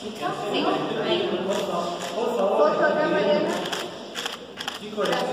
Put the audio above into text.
¿Listo? Sí. Ahí. Por favor. Foto acá, Mariana. Chicos,